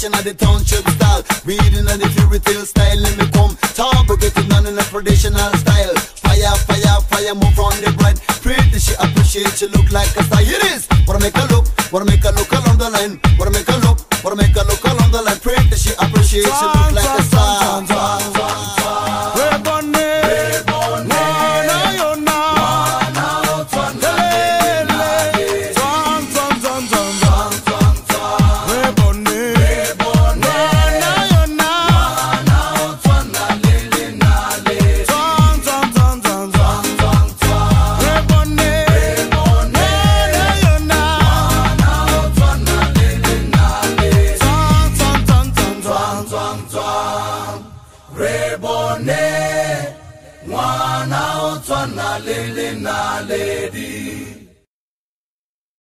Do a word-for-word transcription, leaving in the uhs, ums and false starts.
fashion of the township style. Reading on the fairy tale style. Let me come talk, but get it done in a traditional style. Fire, fire, fire, move from the bride. Pretty, she appreciate, she look like a star. It is, wanna make her look, wanna make her look along the line. Wanna make her look, wanna make her look along the line. Pretty, she appreciate, she look like a star. Rebone, mwana otwana lele na lady.